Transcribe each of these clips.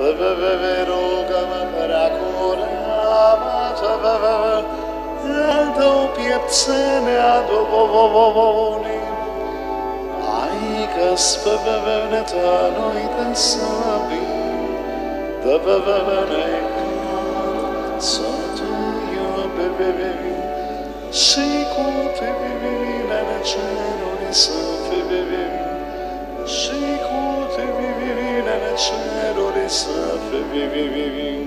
rugă-mă prea curama, al tău piept să ne aduni. Aică-s pe noi te slăbim, dă-ne să te iubim și cu tine ne ceruri să fim. Și cu tine ne ceruri să fim.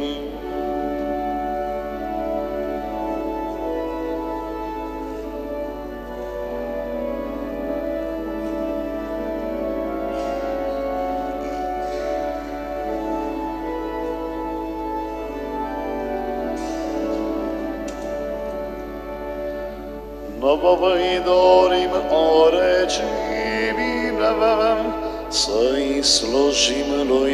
Noi dorim o regime, să-i slujim lui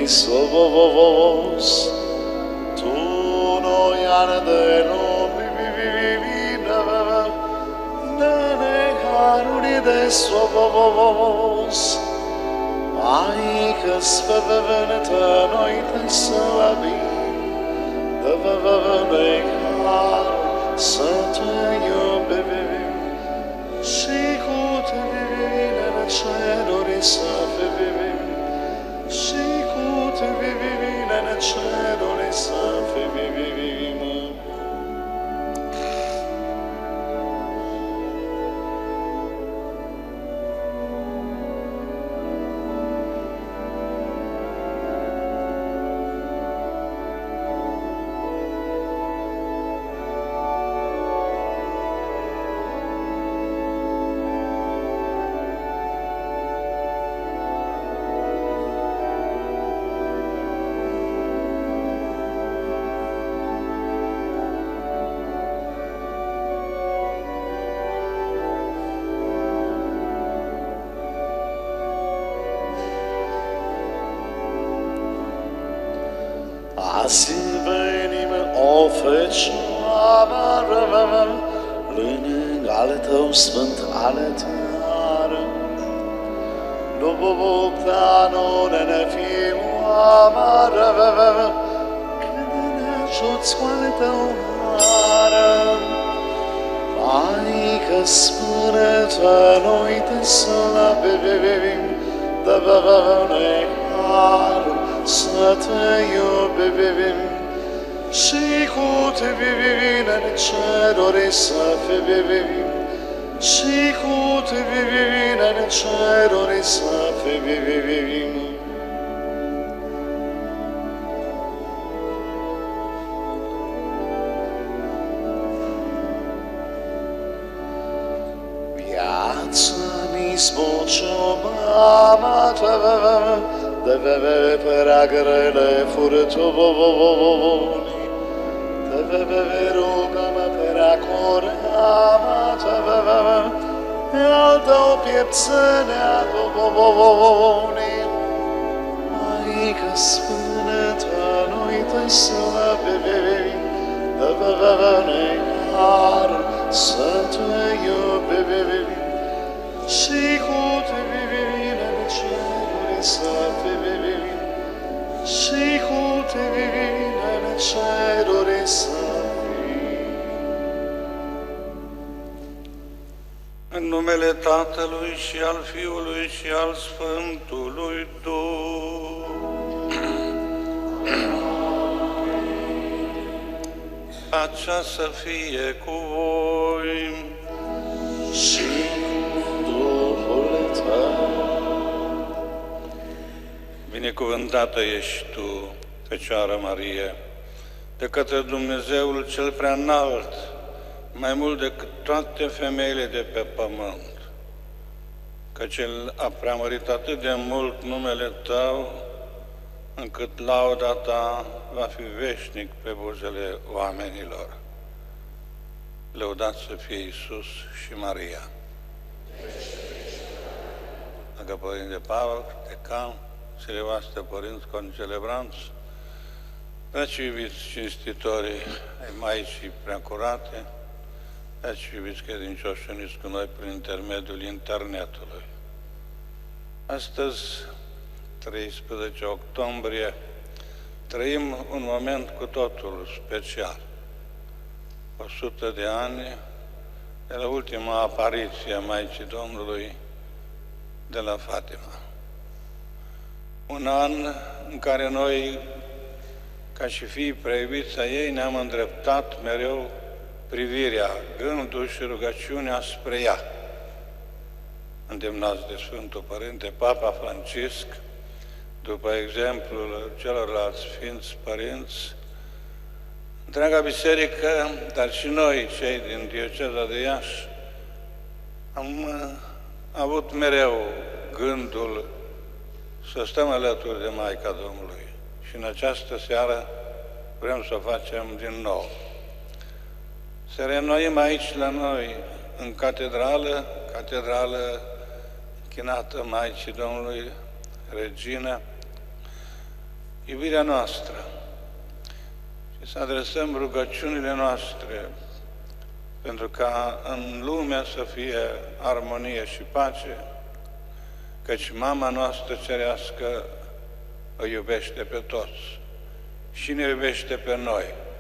Iisus. Tu noi ani de lumină, dă-ne haruri de sos. Maică-s pe vântă, noi te slăbim, dă-ne haruri să te iubim și cu tine ne ceruri să fim. Și cu tine ne ceruri să fim. Azi venim o fecioară, lângă al tău sfânt altar. Lupta nu ne fie oamără, când ne ajuți cu al tău har. Maică-s până noi te slăbim, dă-ne har să te iubim și cu tine ne ceruri să fim. Și cu tine ne ceruri să fim. Viața-mi zbuciumama ta, de prea grele furtuni, de rugă-mă prea curama ta, al tău piept să ne aduni. Maică-s până noi te slăbim, dă-ne har să te iubim și cu tine ne ceruri să fim. Și cu tine ne ceruri să fim. În numele Tatălui și al Fiului și al Sfântului Duh. Pacea să fie cu voi. Și cu Duhul tău. Binecuvântată ești tu, Fecioară Marie, de către Dumnezeul cel prea înalt, mai mult decât toate femeile de pe pământ, căci El a preamărit atât de mult numele Tău, încât lauda Ta va fi veșnic pe buzele oamenilor. Lăudați să fie Iisus și Maria. Dacă Părinte Pavel, decan, Silevastă părinți concelebranți, dragi iubiți cinstitorii ai Maicii Preacurate, dragi iubiți credincioși uniți cu noi prin intermediul internetului. Astăzi, 13 octombrie, trăim un moment cu totul special. 100 de ani de la ultima apariție a Maicii Domnului de la Fatima. Un an în care noi, ca și fii preiubiți ai ei, ne-am îndreptat mereu privirea, gândul și rugăciunea spre ea. Îndemnați de Sfântul Părinte Papa Francisc, după exemplul celorlalți Sfinți Părinți, întreaga biserică, dar și noi, cei din dioceza de Iași, am avut mereu gândul să stăm alături de Maica Domnului. Și în această seară vrem să o facem din nou. Să reînnoim aici la noi, în catedrală închinată Maicii Domnului, Regină, iubirea noastră și să adresăm rugăciunile noastre pentru ca în lume să fie armonie și pace, căci Mama noastră cerească o iubește pe toți și ne iubește pe noi.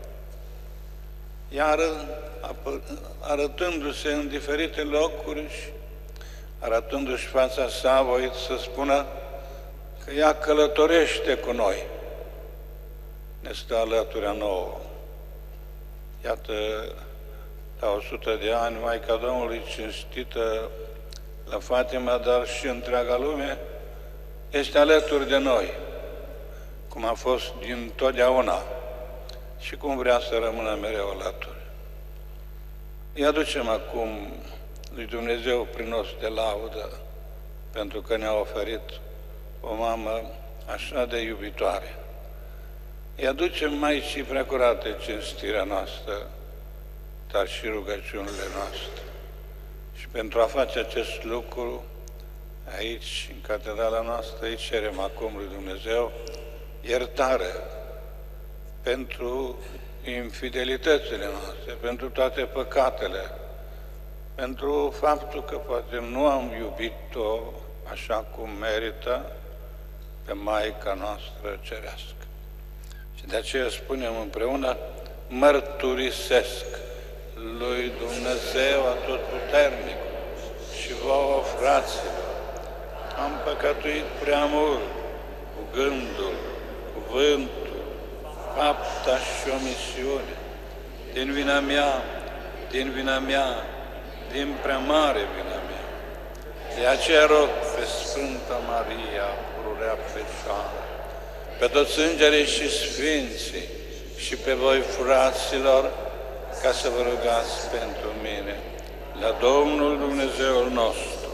Iar arătându-se în diferite locuri și arătându-și fața sa, a voit să spună că ea călătorește cu noi, ne stă alături a nouă. Iată, la 100 de ani, Maica Domnului cinstită la Fatima, dar și întreaga lume, este alături de noi, cum a fost din totdeauna și cum vrea să rămână mereu alături. Îi aducem acum lui Dumnezeu prin os de laudă, pentru că ne-a oferit o mamă așa de iubitoare. Îi aducem Maicii Preacurate cinstirea noastră, dar și rugăciunile noastre. Și pentru a face acest lucru, aici, în catedrala noastră, îi cerem acum lui Dumnezeu iertare pentru infidelitățile noastre, pentru toate păcatele, pentru faptul că poate nu am iubit-o așa cum merită pe Maica noastră cerească. Și de aceea spunem împreună, mărturisesc lui Dumnezeu Atotputernic și vouă, fraților, am păcătuit prea mult cu gândul, cuvântul, fapta și omisiune, din vina mea, din prea mare vina mea. De aceea rog pe Sfânta Maria, pururea Fecioară, pe toți îngerii și sfinții și pe voi, fraților, ca să vă rugați pentru mine, la Domnul Dumnezeul nostru.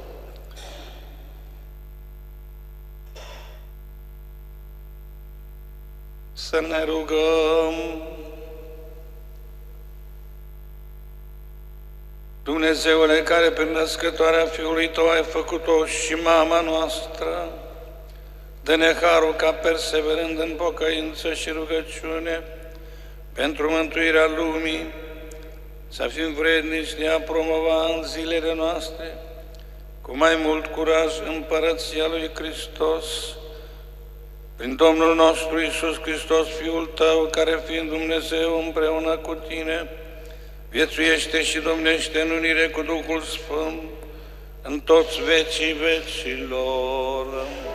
Să ne rugăm. Dumnezeule, care prin născătoarea Fiului Tău ai făcut-o și mama noastră, dă-ne harul ca, perseverând în pocăință și rugăciune, pentru mântuirea lumii, să fim vrednici de a promova în zilele noastre cu mai mult curaj împărăția lui Hristos, prin Domnul nostru Iisus Hristos, Fiul Tău, care fiind Dumnezeu împreună cu Tine, viețuiește și domnește în unire cu Duhul Sfânt, în toți vecii vecilor.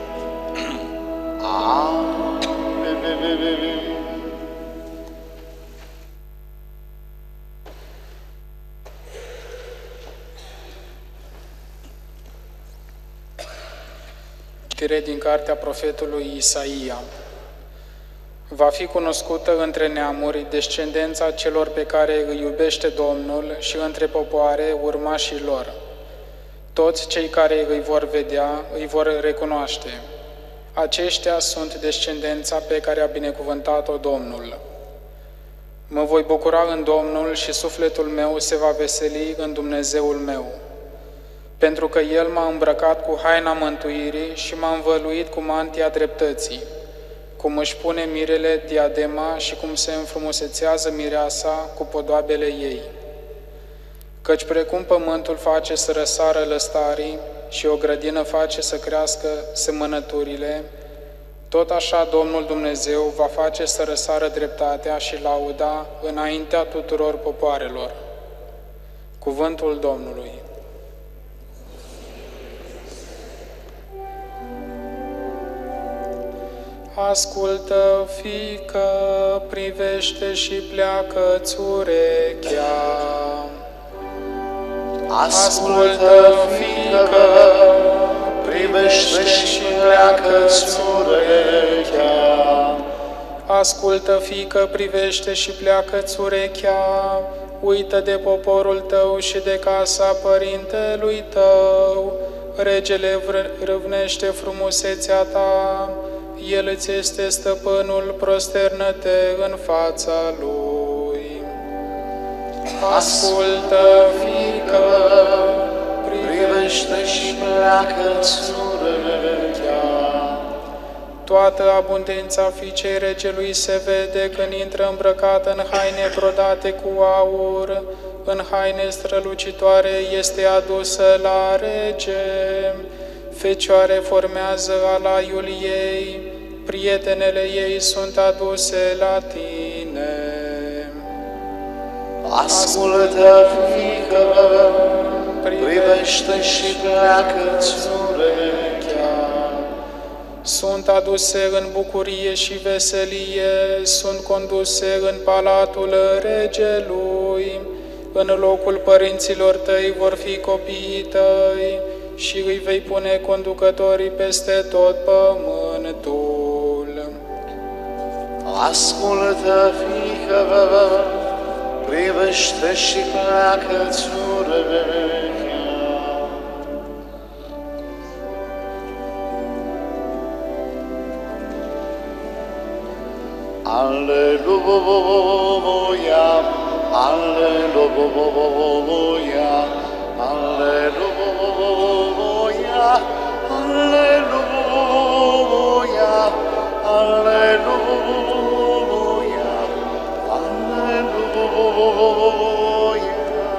Citire din cartea profetului Isaia. Va fi cunoscută între neamuri descendența celor pe care îi iubește Domnul și între popoare urmașii lor. Toți cei care îi vor vedea îi vor recunoaște. Aceștia sunt descendența pe care a binecuvântat-o Domnul. Mă voi bucura în Domnul și sufletul meu se va veseli în Dumnezeul meu, pentru că El m-a îmbrăcat cu haina mântuirii și m-a învăluit cu mantia dreptății, cum își pune mirele diadema și cum se înfrumusețează mireasa cu podoabele ei. Căci precum pământul face să răsară lăstarii și o grădină face să crească semănăturile, Tot așa Domnul Dumnezeu va face să răsară dreptatea și lauda înaintea tuturor popoarelor. Cuvântul Domnului. Ascultă, fiică, privește și pleacă-ți urechea. Ascultă, fiică, privește și pleacă-ți urechea. Ascultă, fiică, privește și pleacă-ți urechea. Uită de poporul tău și de casa părintelui tău. Regele râvnește frumusețea ta, El îți este stăpânul, prosternă-te în fața Lui. Ascultă, fiică, Privește și pleacă-ți urechea. Toată abundența fiicei regelui se vede când intră îmbrăcată în haine brodate cu aur, în haine strălucitoare este adusă la rege. Fecioare formează alaiul ei, prietenele ei sunt aduse la tine. Ascultă, fiică, privește și pleacă-ți urechea. Sunt aduse în bucurie și veselie, sunt conduse în palatul regelui. În locul părinților tăi vor fi copiii tăi și îi vei pune conducătorii peste tot pământul. Ascultă, fiică, privește și pleacă-ți urechea. Aleluia, aleluia, aleluia, aleluia, aleluia, aleluia.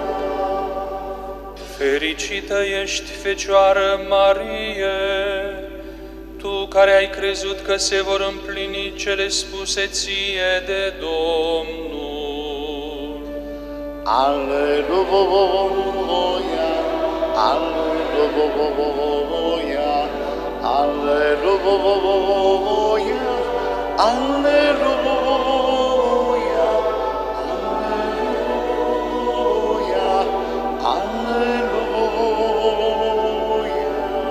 Fericită ești, Fecioară Marie, Tu care ai crezut că se vor împlini cele spuse ție de Domnul. Aleluia, aleluia, aleluia, aleluia, aleluia, aleluia.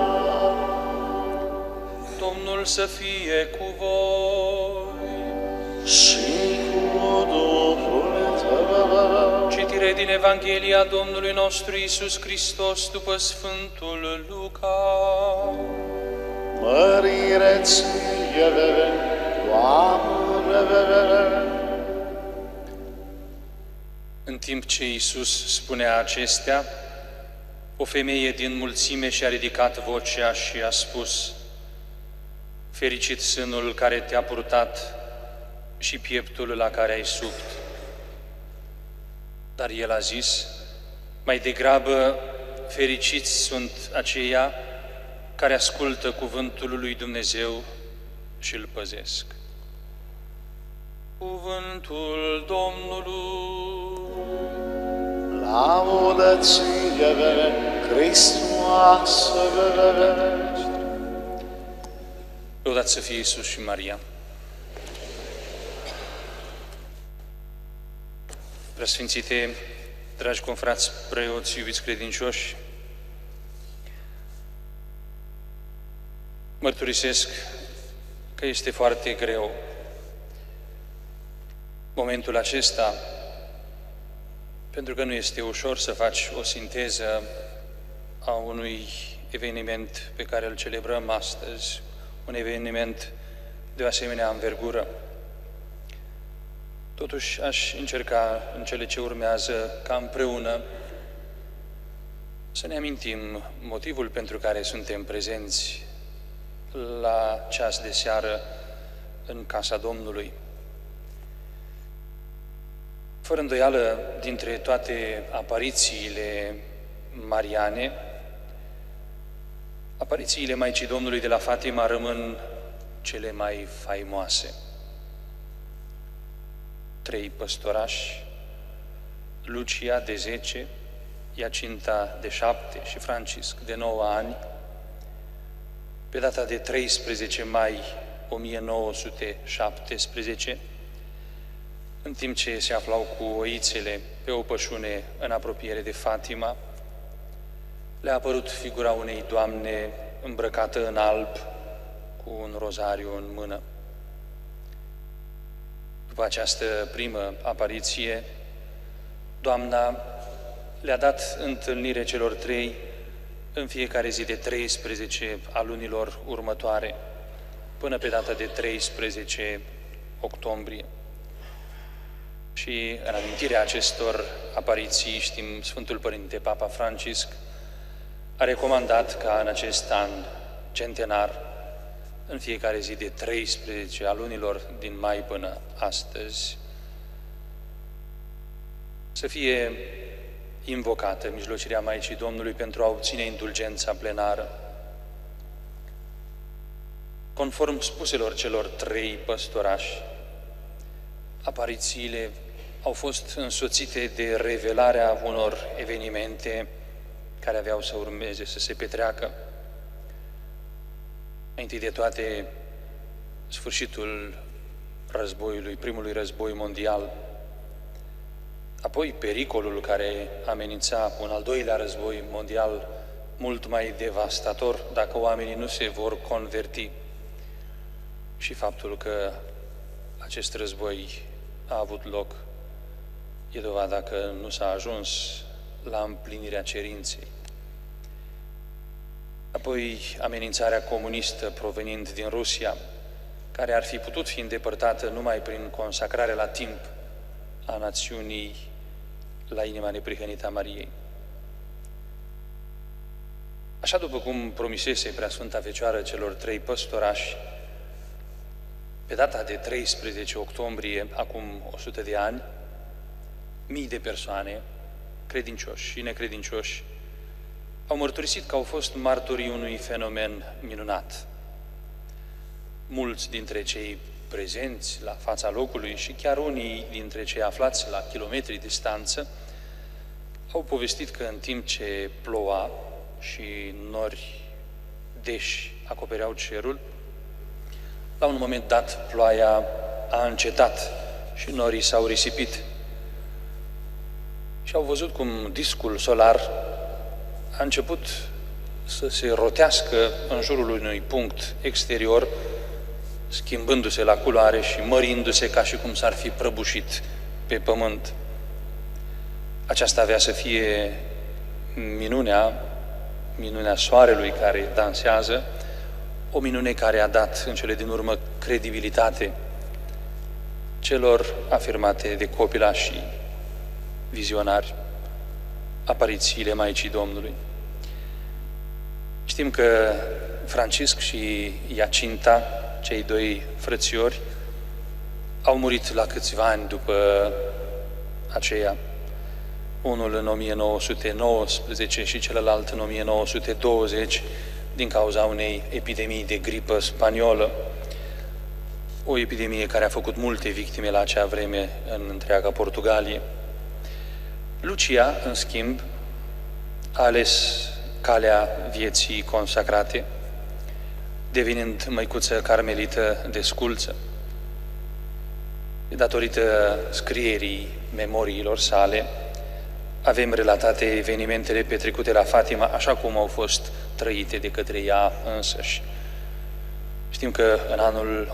Domnul să fie cu voi. Și cu Duhul tău. Citire din Evanghelia Domnului nostru Iisus Hristos după Sfântul Luca. Mărire ție, Doamne! În timp ce Iisus spunea acestea, o femeie din mulțime și-a ridicat vocea și a spus: Fericit sânul care te-a purtat și pieptul la care ai subt. Dar el a zis: mai degrabă, fericiți sunt aceia care ascultă cuvântul lui Dumnezeu și îl păzesc. Cuvântul Domnului. Laudă ție, Hristoase! Lăudați să fie Iisus și Maria. Preasfințite, dragi confrați preoți, iubiți credincioși, mărturisesc că este foarte greu momentul acesta, pentru că nu este ușor să faci o sinteză a unui eveniment pe care îl celebrăm astăzi, un eveniment de o asemenea învergură. Totuși, aș încerca în cele ce urmează ca împreună să ne amintim motivul pentru care suntem prezenți la ceas de seară în casa Domnului. Fără îndoială, dintre toate aparițiile mariane, aparițiile Maicii Domnului de la Fatima rămân cele mai faimoase. 3 păstorași, Lucia de 10, Iacinta de 7 și Francisc de 9 ani, pe data de 13 mai 1917, în timp ce se aflau cu oițele pe o pășune în apropiere de Fatima, le-a apărut figura unei doamne îmbrăcată în alb, cu un rozariu în mână. După această primă apariție, Doamna le-a dat întâlnire celor 3 în fiecare zi de 13 a lunilor următoare, până pe data de 13 octombrie. Și în amintirea acestor apariții, știm, Sfântul Părinte Papa Francisc a recomandat ca în acest an centenar, în fiecare zi de 13 a lunilor din mai până astăzi, să fie invocată mijlocirea Maicii Domnului pentru a obține indulgența plenară. Conform spuselor celor 3 păstorași, aparițiile au fost însoțite de revelarea unor evenimente care aveau să urmeze să se petreacă. Mai întâi de toate, sfârșitul războiului, primului război mondial, apoi pericolul care amenința un al doilea război mondial mult mai devastator dacă oamenii nu se vor converti, și faptul că acest război a avut loc e dovada că nu s-a ajuns la împlinirea cerinței. Apoi amenințarea comunistă provenind din Rusia, care ar fi putut fi îndepărtată numai prin consacrarea la timp a națiunii la inima neprihănită a Mariei. Așa după cum promisese Preasfânta Fecioară celor 3 păstorași, pe data de 13 octombrie, acum 100 de ani, mii de persoane, credincioși și necredincioși, au mărturisit că au fost martorii unui fenomen minunat. Mulți dintre cei prezenți la fața locului și chiar unii dintre cei aflați la kilometri distanță au povestit că în timp ce ploua și nori deși acopereau cerul, la un moment dat ploaia a încetat și norii s-au risipit. Și au văzut cum discul solar a început să se rotească în jurul unui punct exterior, schimbându-se la culoare și mărindu-se ca și cum s-ar fi prăbușit pe pământ. Aceasta avea să fie minunea soarelui care dansează, o minune care a dat în cele din urmă credibilitate celor afirmate de copilașii vizionari, aparițiile Maicii Domnului. Știm că Francisc și Iacinta, cei 2 frățiori, au murit la câțiva ani după aceea, unul în 1919 și celălalt în 1920, din cauza unei epidemii de gripă spaniolă, o epidemie care a făcut multe victime la acea vreme în întreaga Portugalie. Lucia, în schimb, a ales calea vieții consacrate, devenind măicuță carmelită de sculță. Datorită scrierii memoriilor sale, avem relatate evenimentele petrecute la Fatima așa cum au fost trăite de către ea însăși. Știm că în anul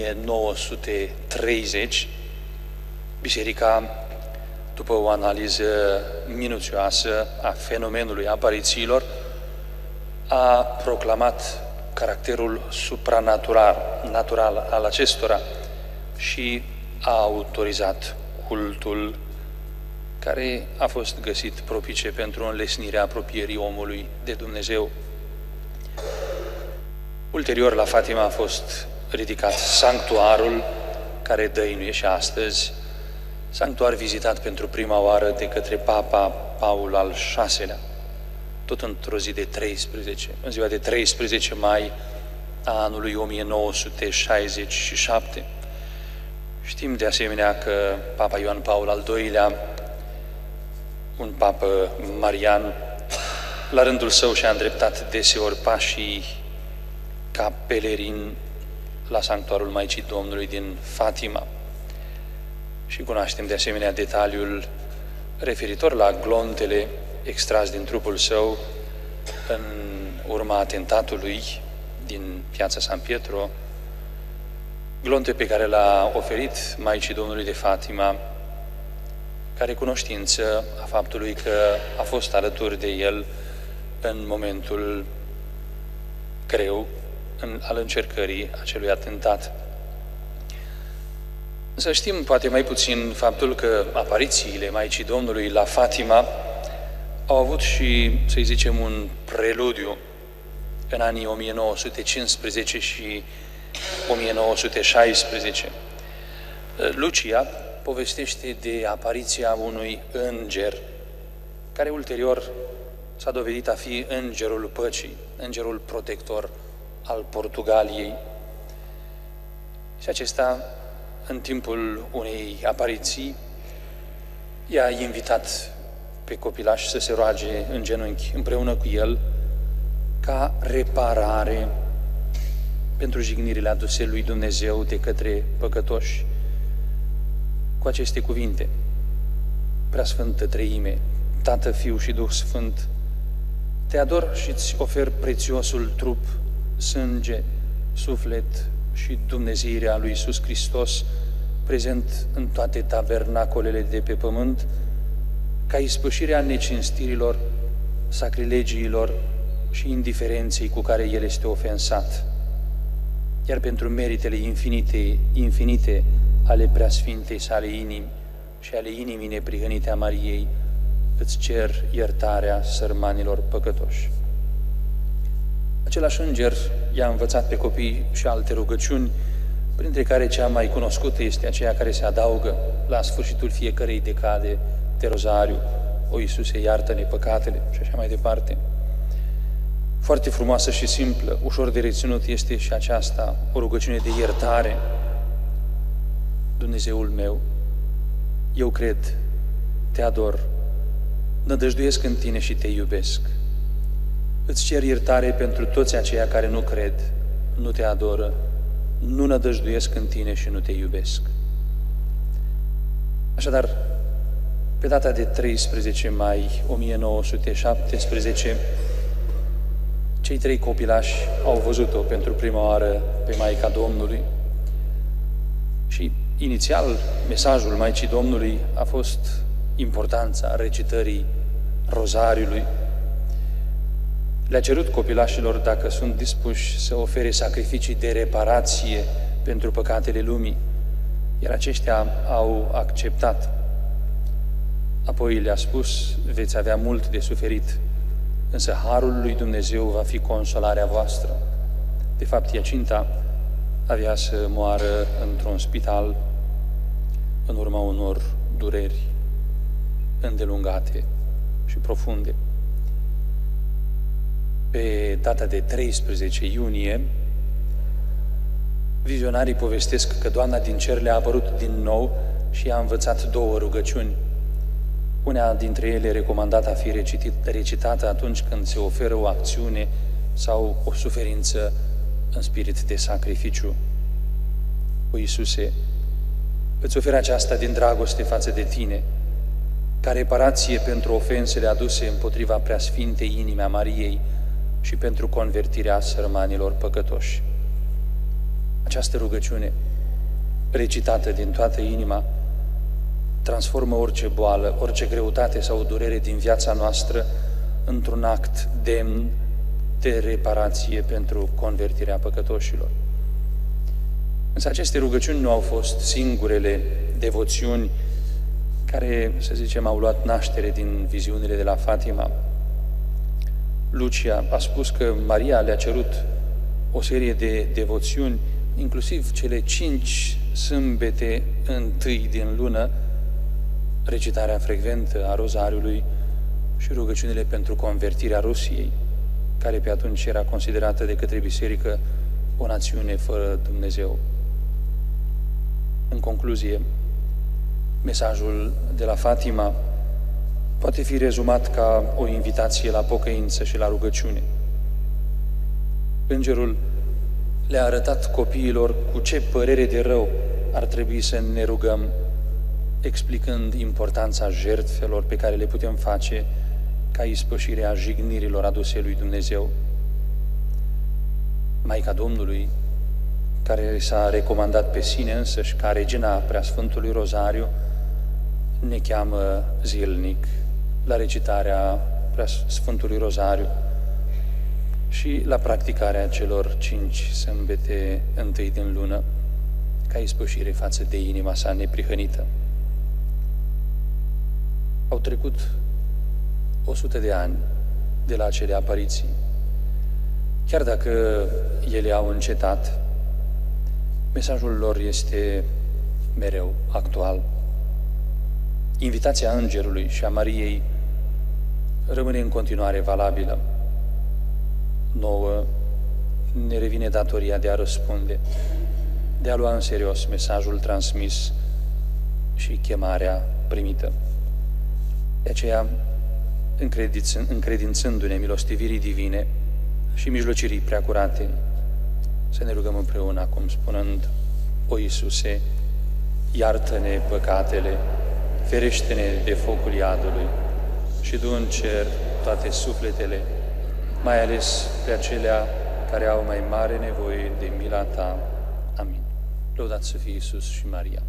1930, biserica, după o analiză minuțioasă a fenomenului aparițiilor, a proclamat caracterul supranatural al acestora și a autorizat cultul care a fost găsit propice pentru înlesnirea apropierii omului de Dumnezeu. Ulterior, la Fatima a fost ridicat sanctuarul care dăinuie și astăzi, sanctuar vizitat pentru prima oară de către Papa Paul al VI-lea, tot într-o zi de 13, în ziua de 13 mai a anului 1967. Știm de asemenea că Papa Ioan Paul al II-lea, un papă marian, la rândul său și-a îndreptat deseori pașii ca pelerin la sanctuarul Maicii Domnului din Fatima. Și cunoaștem de asemenea detaliul referitor la glontele extras din trupul său în urma atentatului din Piața San Pietro, glonte pe care l-a oferit Maicii Domnului de Fatima, ca recunoștință a faptului că a fost alături de el în momentul greu al încercării acelui atentat. Să știm poate mai puțin faptul că aparițiile Maicii Domnului la Fatima au avut și, să-i zicem, un preludiu în anii 1915 și 1916. Lucia povestește de apariția unui înger, care ulterior s-a dovedit a fi îngerul păcii, îngerul protector al Portugaliei. Și acesta, în timpul unei apariții, i-a invitat pe copilaș să se roage în genunchi împreună cu el ca reparare pentru jignirile aduse lui Dumnezeu de către păcătoși. Cu aceste cuvinte: Preasfântă Treime, Tată, Fiu și Duh Sfânt, te ador și îți ofer prețiosul trup, sânge, suflet și dumnezeirea lui Iisus Hristos, prezent în toate tabernacolele de pe pământ, ca ispășirea necinstirilor, sacrilegiilor și indiferenței cu care El este ofensat. Iar pentru meritele infinite ale preasfintei sale inimi și ale inimii neprihănite a Mariei, îți cer iertarea sărmanilor păcătoși. Același înger i-a învățat pe copii și alte rugăciuni, printre care cea mai cunoscută este aceea care se adaugă la sfârșitul fiecărei decade de rozariu: O Iisuse, iartă-ne păcatele, și așa mai departe. Foarte frumoasă și simplă, ușor de reținut este și aceasta, o rugăciune de iertare. Dumnezeul meu, eu cred, te ador, nădăjduiesc în tine și te iubesc. Îți cer iertare pentru toți aceia care nu cred, nu te adoră, nu nădăjduiesc în tine și nu te iubesc. Așadar, pe data de 13 mai 1917, cei trei copilași au văzut-o pentru prima oară pe Maica Domnului și inițial mesajul Maicii Domnului a fost importanța recitării rozariului. Le-a cerut copilașilor dacă sunt dispuși să ofere sacrificii de reparație pentru păcatele lumii, iar aceștia au acceptat. Apoi le-a spus: veți avea mult de suferit, însă harul lui Dumnezeu va fi consolarea voastră. De fapt, Iacinta avea să moară într-un spital în urma unor dureri îndelungate și profunde. Pe data de 13 iunie, vizionarii povestesc că Doamna din cer le-a apărut din nou și i-a învățat două rugăciuni. Una dintre ele recomandată a fi recitată atunci când se oferă o acțiune sau o suferință în spirit de sacrificiu. O Iisuse, îți ofer aceasta din dragoste față de tine, ca reparație pentru ofensele aduse împotriva preasfintei inimi a Mariei și pentru convertirea sărmanilor păcătoși. Această rugăciune, recitată din toată inima, transformă orice boală, orice greutate sau durere din viața noastră într-un act demn de reparație pentru convertirea păcătoșilor. Însă aceste rugăciuni nu au fost singurele devoțiuni care, să zicem, au luat naștere din viziunile de la Fatima. Lucia a spus că Maria le-a cerut o serie de devoțiuni, inclusiv cele 5 sâmbete întâi din lună, recitarea frecventă a rozariului și rugăciunile pentru convertirea Rusiei, care pe atunci era considerată de către biserică o națiune fără Dumnezeu. În concluzie, mesajul de la Fatima poate fi rezumat ca o invitație la pocăință și la rugăciune. Îngerul le-a arătat copiilor cu ce părere de rău ar trebui să ne rugăm, explicând importanța jertfelor pe care le putem face ca ispășirea jignirilor aduse lui Dumnezeu. Maica Domnului, care s-a recomandat pe sine însăși ca regina Preasfântului Rozariu, ne cheamă zilnic la recitarea Preasfântului Rozariu și la practicarea celor 5 sâmbete întâi din lună, ca ispășire față de inima sa neprihănită. Au trecut 100 de ani de la acele apariții. Chiar dacă ele au încetat, mesajul lor este mereu actual. Invitația Îngerului și a Mariei rămâne în continuare valabilă. Nouă ne revine datoria de a răspunde, de a lua în serios mesajul transmis și chemarea primită. De aceea, încredințându-ne milostivirii divine și mijlocirii preacurate, să ne rugăm împreună acum spunând: O Iisuse, iartă-ne păcatele, ferește-ne de focul iadului și du în cer toate sufletele, mai ales pe acelea care au mai mare nevoie de mila Ta. Amin. Lăudați să fie Iisus și Maria.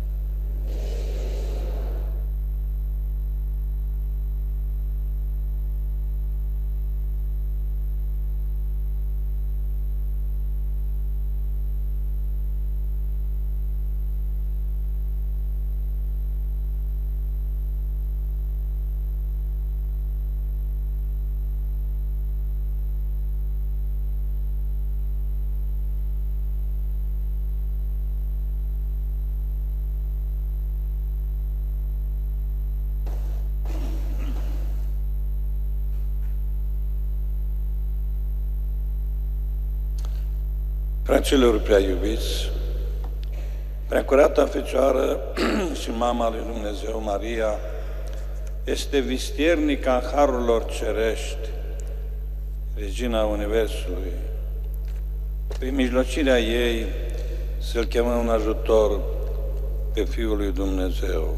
Fraților prea iubiți, Preacurata Fecioară și Mama lui Dumnezeu Maria este vistiernica harurilor cerești, Regina Universului. Prin mijlocirea ei să-L chemăm în ajutor pe Fiul lui Dumnezeu.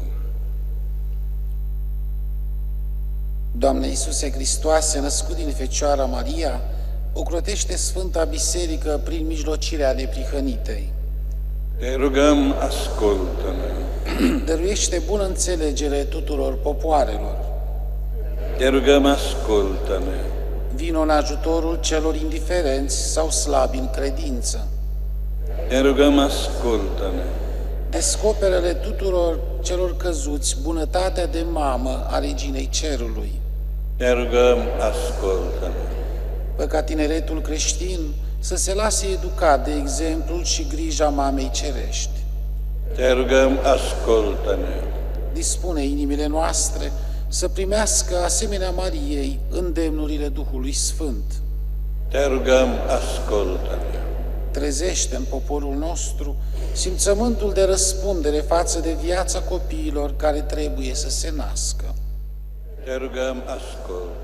Doamne Iisuse Hristoase, născut din Fecioara Maria, ocrotește Sfânta Biserică prin mijlocirea neprihănitei. Te rugăm, ascultă-ne. Dăruiește bună înțelegere tuturor popoarelor. Te rugăm, ascultă-ne. Vino în ajutorul celor indiferenți sau slabi în credință. Te rugăm, ascultă-ne. Descoperă-le tuturor celor căzuți bunătatea de mamă a Reginei Cerului. Te rugăm, ascultă-ne. Fă ca tineretul creștin să se lase educat de exemplul și grija Mamei Cerești. Te rugăm, ascultă-ne. Dispune inimile noastre să primească, asemenea Mariei, îndemnurile Duhului Sfânt. Te rugăm, ascultă-ne. Trezește în poporul nostru simțământul de răspundere față de viața copiilor care trebuie să se nască. Te rugăm, ascultă-ne.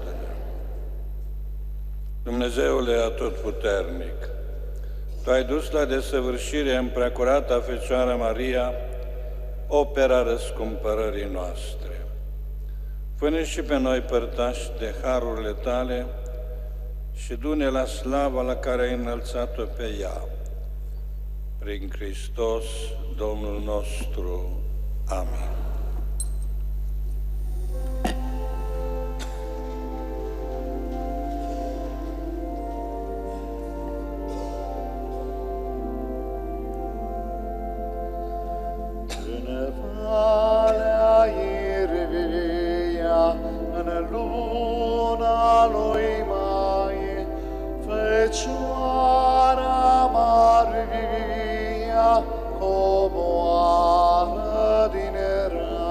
Dumnezeule Atotputernic, Tu ai dus la desăvârșire în Preacurata Fecioară Maria opera răscumpărării noastre. Fă-ne și pe noi părtași de harurile Tale și du-ne la slava la care ai înălțat-o pe ea. Prin Hristos, Domnul nostru. Amin. În valea Irvia, în luna lui Mai, Fecioara Maria coboară din rai.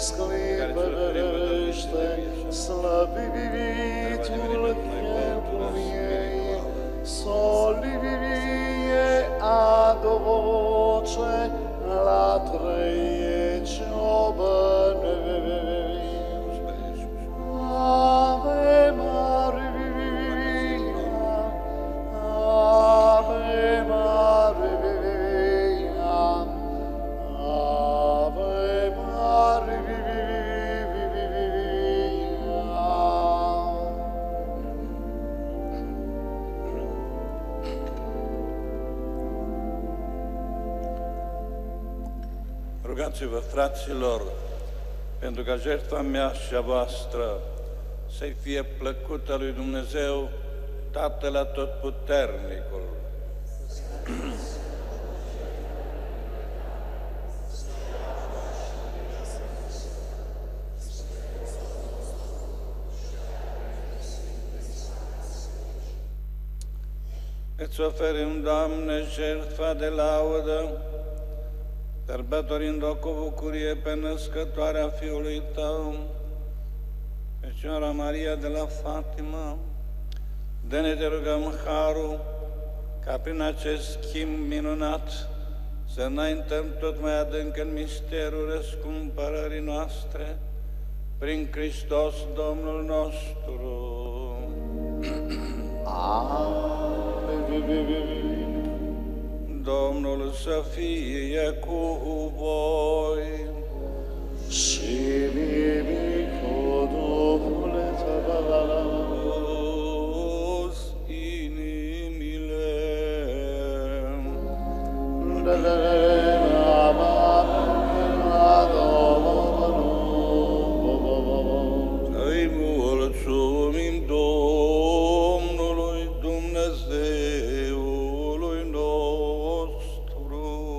sclipărește, slăvitul chipul ei, solivie ad voce, la treie ciobăne. Ave Maria, Ave Maria, Ave Rugați-vă, fraților, pentru ca jertfa mea și a voastră să-i fie plăcută lui Dumnezeu, Tatăl Atotputernicul. Îți oferim, Doamne, jertfa de laudă, sărbătorind-o cu bucurie pe născătoarea Fiului Tău, Fecioara Maria de la Fatima. Dă-ne, te rugăm, harul, ca prin acest schimb minunat să înaintăm tot mai adânc în misterul răscumpărării noastre, prin Hristos Domnul nostru. Domnul să fie cu voi și vivi cu Duhul Tău. Inimile să-i mulțumim Domnului Dumnezeului nostru.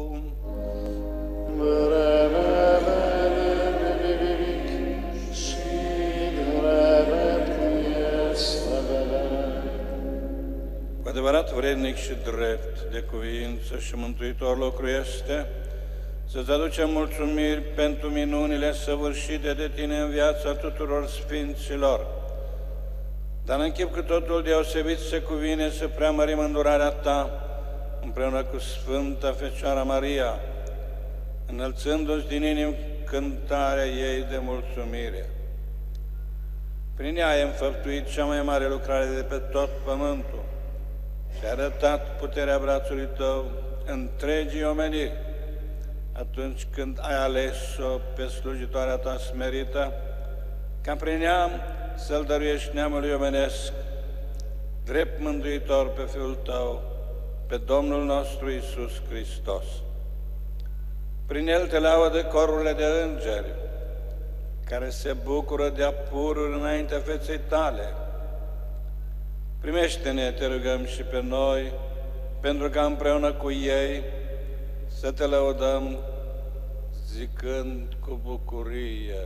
Cu adevărat vrednic și drept de cuvință și mântuitor lucru este să-ți aducem mulțumiri pentru minunile săvârșite de Tine în viața tuturor sfinților. Dar în chip că totul deosebit se cuvine să preamărim îndurarea Ta împreună cu Sfânta Fecioara Maria, înălțându-ți din inimă cântarea ei de mulțumire. Prin ea ai înfăptuit cea mai mare lucrare de pe tot pământul și a arătat puterea brațului Tău întregii omeniri, atunci când ai ales-o pe slujitoarea Ta smerită, ca prin ea să-L dăruiești neamului omenesc, drept mântuitor pe Fiul Tău, pe Domnul nostru Iisus Hristos. Prin El te laudă corurile de îngeri, care se bucură de apururi înaintea feței Tale. Primește-ne, te rugăm, și pe noi, pentru ca împreună cu ei să te lăudăm, zicând cu bucurie.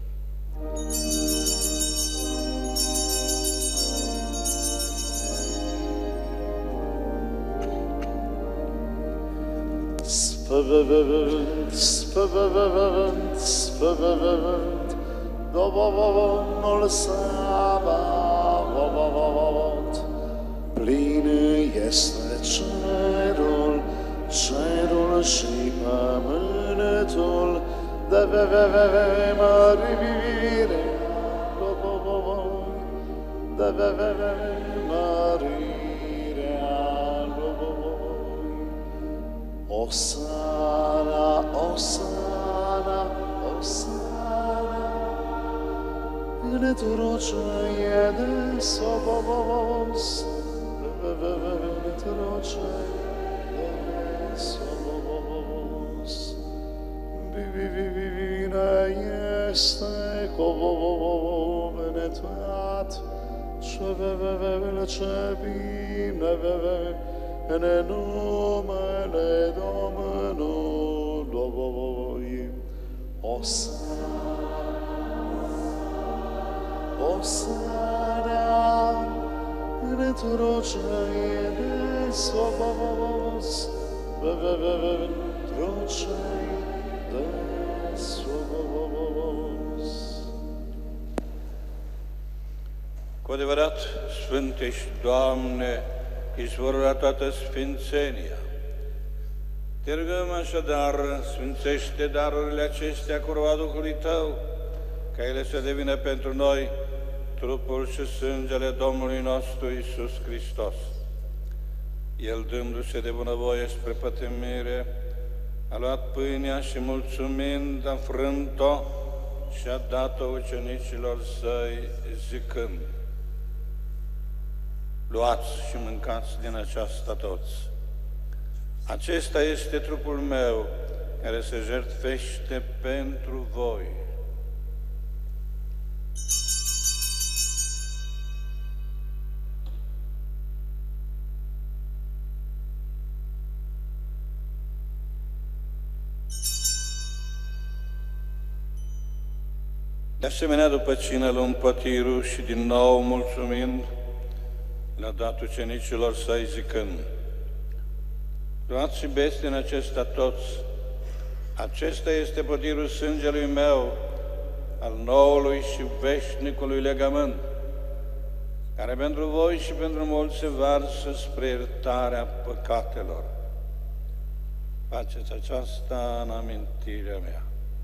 Sfânt, sfânt, sfânt, Domnul Sabaoth, plin este cerul, cerul și pământul, de mărire, de mărire. Osana, Osana, Osana, în troce de Sobos, în troce de Sobos. Vine este covenentat, ce bine în numele Domnului. Osana, Osana, în troce de Sobos, troce de Sobos. Cu adevărat, Sfânt ești, Doamne, izvorul la toată sfințenia. Te rugăm așadar, sfințește darurile acestea cu roa Duhului Tău, ca ele să devină pentru noi trupul și sângele Domnului nostru Iisus Hristos. El, dându-se de bunăvoie spre pătimire, a luat pâinea și, mulțumind, a frânt-o și a dat-o ucenicilor Săi, zicând: luați și mâncați din aceasta toți. Acesta este trupul meu, care se jertfește pentru voi. De asemenea, după cină, luăm pătirul și, din nou mulțumind, le-a dat ucenicilor Săi, zicând: luați și beți din acesta toți. Acesta este pătirul sângelui meu, al noului și veșnicului legământ, care pentru voi și pentru mulți se varsă spre iertarea păcatelor. Faceți aceasta în amintirea mea.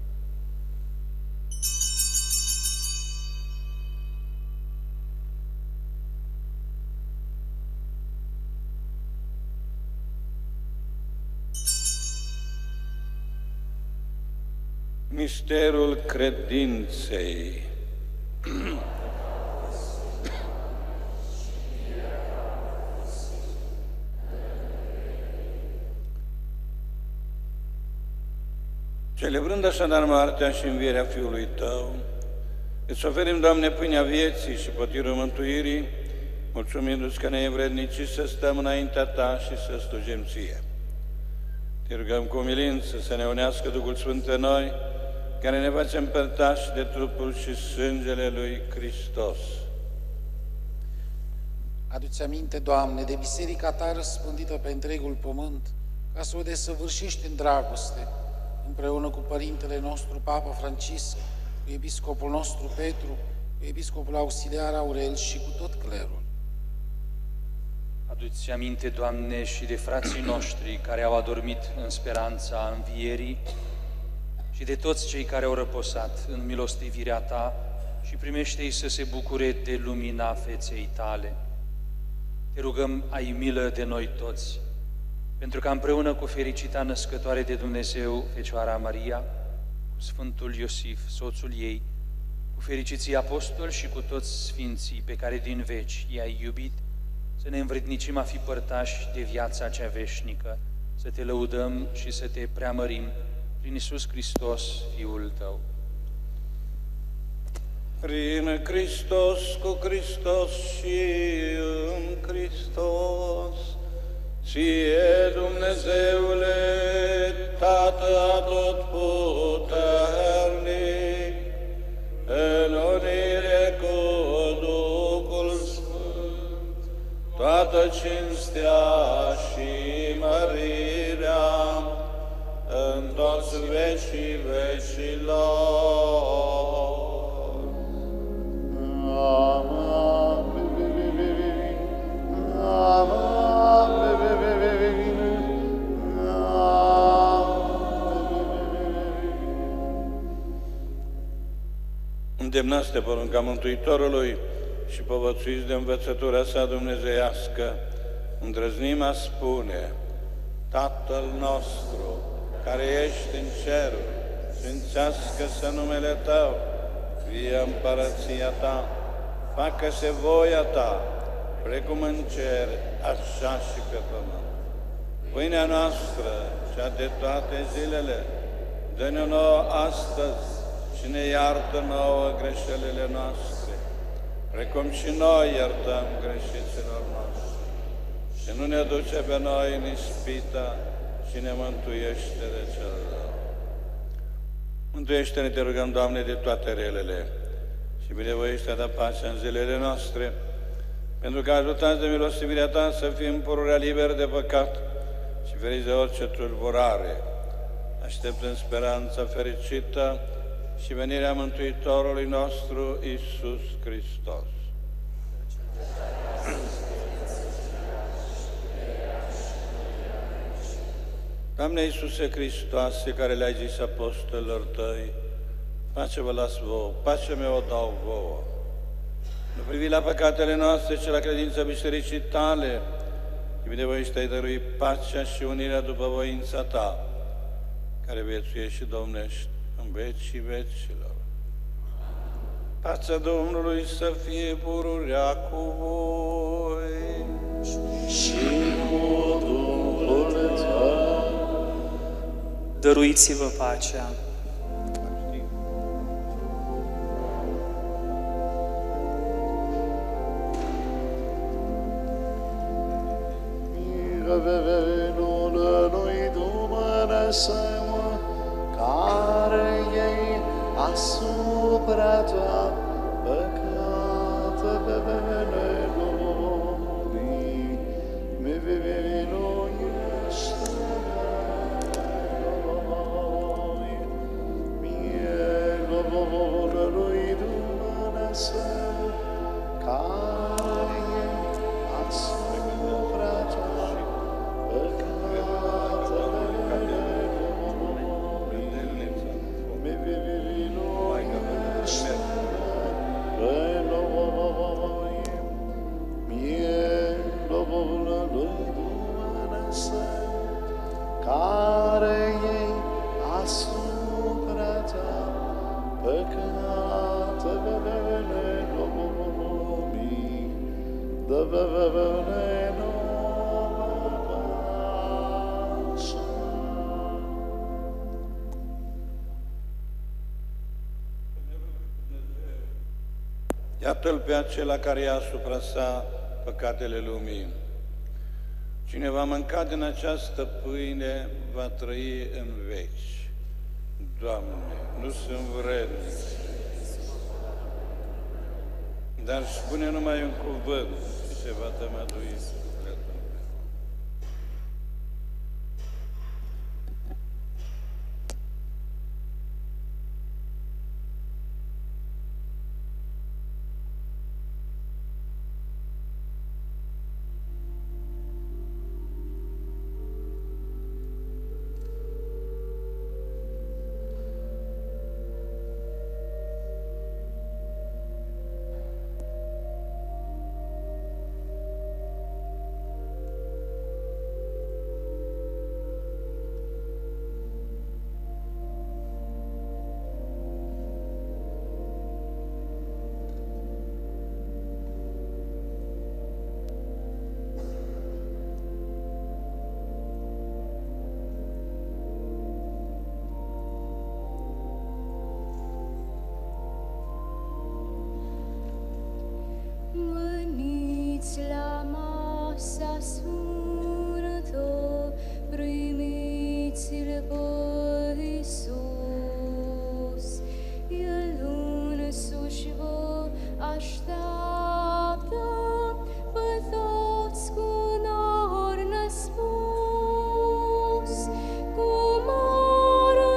Misterul credinței. Celebrând așadar moartea și învierea Fiului Tău, îți oferim, Doamne, pâinea vieții și pătirul mântuirii, mulțumindu-ți că ne e vrednici să stăm înaintea Ta și să slujim Ție. Te rugăm cu umilință să ne unească Duhul Sfânt în noi, care ne face împărtași de trupul și sângele lui Hristos. Adu-ți aminte, Doamne, de biserica Ta răspândită pe întregul pământ, ca să o desăvârșești în dragoste, împreună cu Părintele nostru, Papa Francisc, cu Episcopul nostru Petru, cu Episcopul Auxiliar Aurel și cu tot clerul. Adu-ți aminte, Doamne, și de frații noștri care au adormit în speranța învierii și de toți cei care au răposat în milostivirea Ta și primește-i să se bucure de lumina feței Tale. Te rugăm, ai milă de noi toți, pentru că împreună cu fericita născătoare de Dumnezeu, Fecioara Maria, cu Sfântul Iosif, soțul ei, cu fericiții apostoli și cu toți sfinții pe care din veci i-ai iubit, să ne învrednicim a fi părtași de viața cea veșnică, să Te lăudăm și să Te preamărim prin Iisus Hristos, Fiul Tău. Prin Hristos, cu Hristos și în Hristos, Ție, Dumnezeule, Tată atotputernic, în unire cu Duhul Sfânt, toată cinstea și mărirea în toți vecii vecilor. Amen. Îndemnați de porunca Mântuitorului și povățuiți de învățătura Sa dumnezeiască, îndrăznim a spune: Tatăl nostru, care ești în ceruri, sfințească-se numele Tău, fie împărăția Ta, facă-se voia Ta, precum în cer, așa și pe pământ. Pâinea noastră, cea de toate zilele, dă-ne nouă astăzi și ne iartă nouă greșelile noastre, precum și noi iertăm greșiților noștri. Și nu ne duce pe noi în ispită, și ne mântuiește de cel rău. Mântuiește-ne, Te rugăm, Doamne, de toate relele și binevoiește a da pace în zilele noastre, pentru că ajutați de milostivirea Ta să fim pururea liberi de păcat și feriți de orice tulburare, așteptând speranța fericită și venirea Mântuitorului nostru, Iisus Hristos. Doamne Iisuse Hristoase, care le-ai zis apostolilor tăi, pace vă las vouă, pacea mea o dau vouă. Nu privi la păcatele noastre, ci la credința bisericii tale, și binevoiește ai dărui pacea și unirea după voința ta, care viețuiești și domnești în vecii vecilor. Pacea Domnului să fie pururea cu voi. Și cu Duhul tău. Dăruiți-vă pacea. Venul lui Dumnezeu, care iei asupra ta păcatele lumii, miluiește noi. Mielul lui Dumnezeu, care iei asupra ta care iei asupra ta păcatele lumii, dă-ne nouă pace. Iată-l pe acela care ia asupra sa păcatele lumii. Cine va mânca din această pâine va trăi în veci. Doamne, nu sunt vrednic, dar spune numai un cuvânt și se va tămădui sufletul meu. La masa sfântă, primiți-l pe Iisus. El însuși vă așteaptă pe toți cu nor nespus, cu mare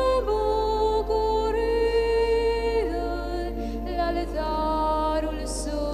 bucurie la altarul său.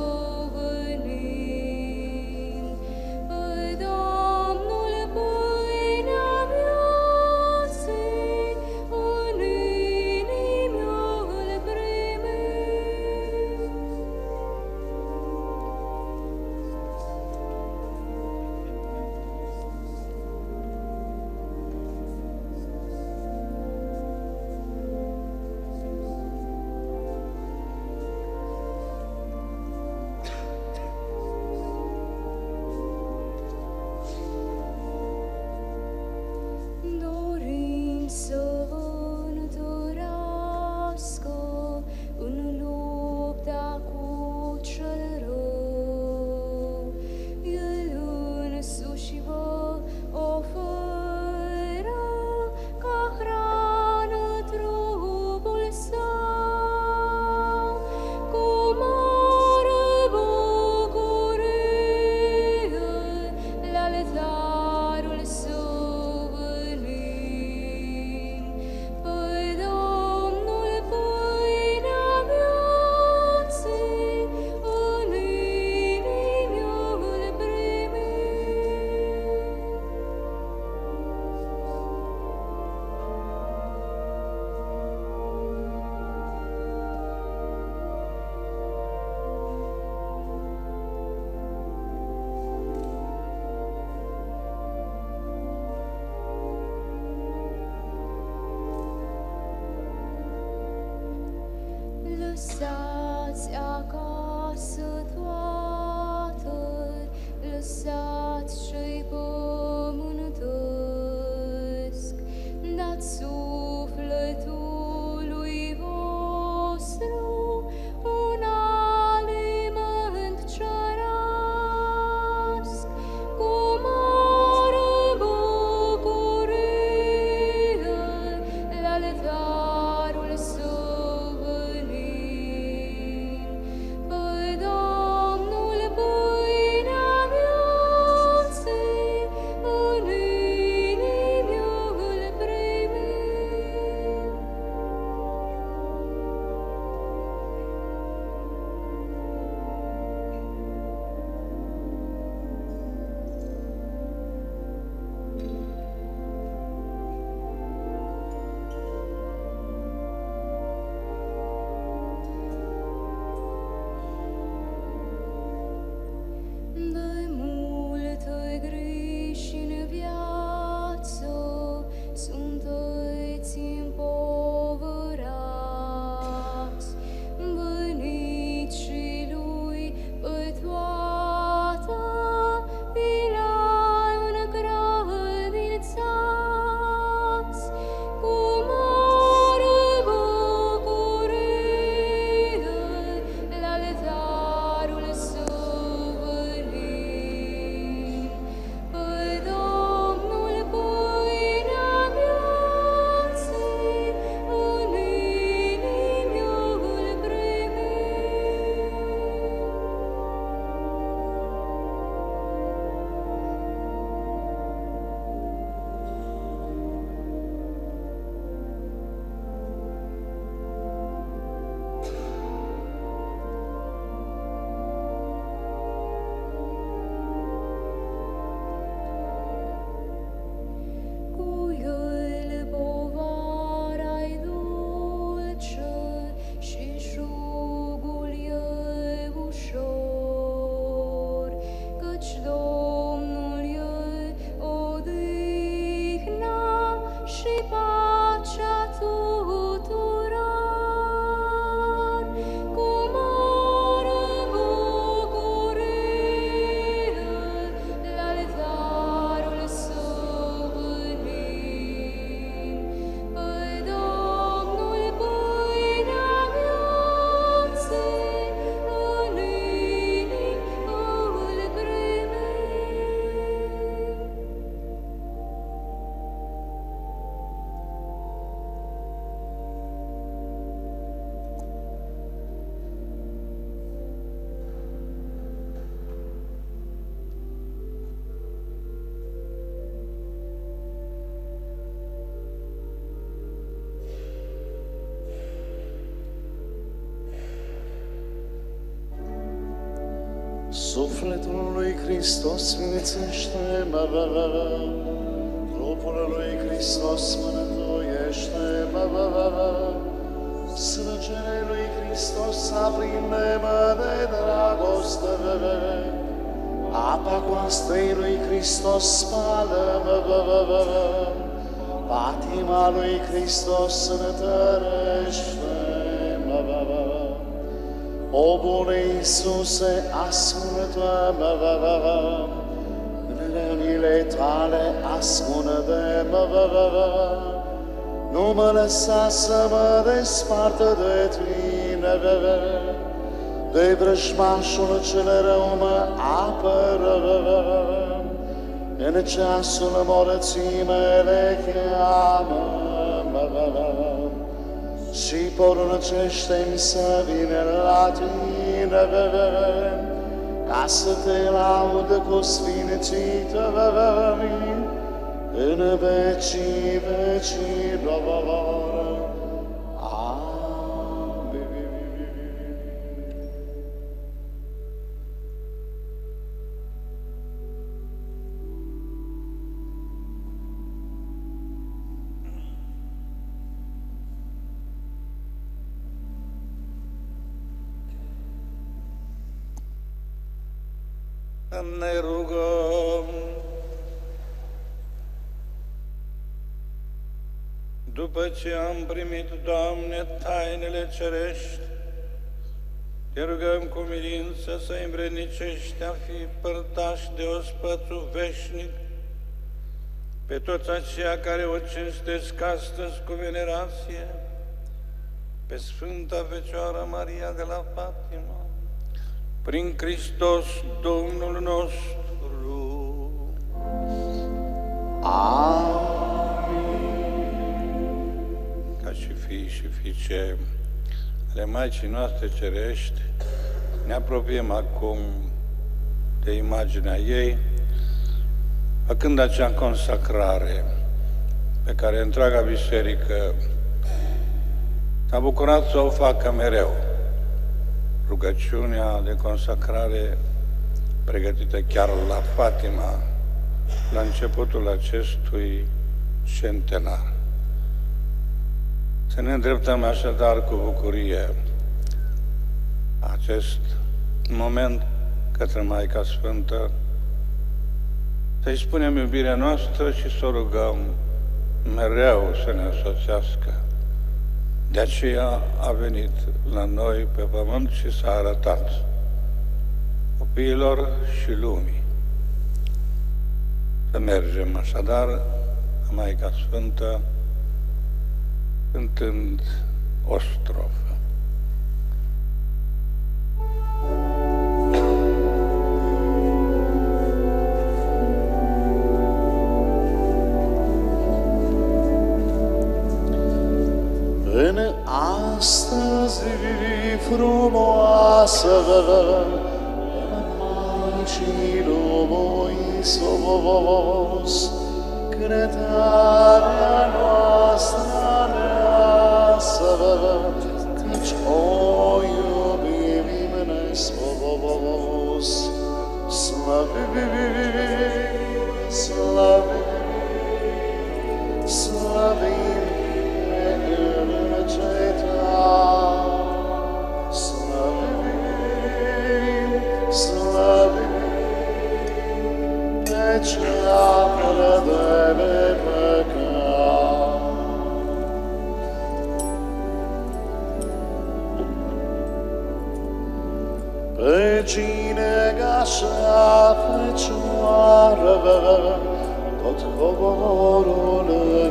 Lăsați acasă toată, lăsați ce-i pământesc, dați sufletului vostru un aliment cereasc, cu mare bucurie la altarul său venim. Pe Domnul pâinea vieții, în inimi îl primim. De multe griji în viață sunteți împovărați, veniți și lui pe toată vila încredințați, cu mare bucurie la altarul său venim. Pe Domnul pâinea vieții, în inimi îl primim. Cu el povara-i dulce și jugul e ușor, căci Domnul e odihna și pacea tuturor. Cu mare bucurie la altarul său venim. Pe Domnul pâinea vieții, în inimi îl primim. Sufletul lui Hristos sfințește-mă, trupul lui Hristos mântuiește-mă, sângele lui Hristos aprinde-mă de dragoste, apa coastei lui Hristos spală-mă, patima lui Hristos întărește-mă. O bune Iisuse, ascultă-mă, în rănile tale ascunde-mă, nu mă lăsa să mă despartă de tine, de vrăjmașul cel rău mă apără, în ceasul morții mele cheamă-mă, și poruncește-mi să vin la tine, ca să te laud cu sfințită în vecii vecilor. Amin. Ne rugăm. După ce am primit, Doamne, tainele cerești Te rugăm cu milință să-i învrednicești a fi părtași de ospățul veșnic pe toți aceia care o cinstesc astăzi cu venerație, pe Sfânta Fecioară Maria de la Fatima, prin Hristos Domnul nostru. Ca și fii și fiice ale Maicii noastre cerești, ne apropiem acum de imaginea ei, făcând acea consacrare pe care întreaga biserică s-a bucurat să o facă mereu. Rugăciunea de consacrare pregătită chiar la Fatima, la începutul acestui centenar. Să ne îndreptăm așadar cu bucurie acest moment către Maica Sfântă, să-i spunem iubirea noastră și să o rugăm mereu să ne însoțească. De aceea a venit la noi pe pământ și s-a arătat copiilor și lumii. Să mergem așadar la Maica Sfântă cântând o strofă. În astăzi frumoasă, Maicii Domnului Iisus, cântarea noastră aleasă, căci o iubim nespus. Slăvim, slăvim, slăvim pe Încetat. Slăvim, slăvim pe cea fără de păcat. Pe cine așa Fecioară, tot coborul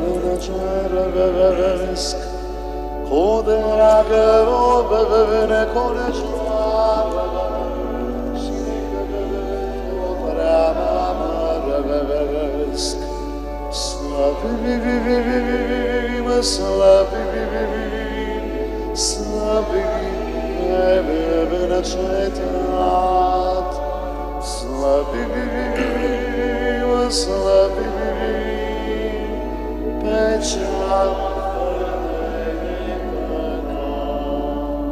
îngeresc, cu dragă robă necoleșoară, și cu treaba mărăvesc. Slăvim, slăvim, slăvim pe Încetat. Slăvim, slăvim pe cea fără de păcat.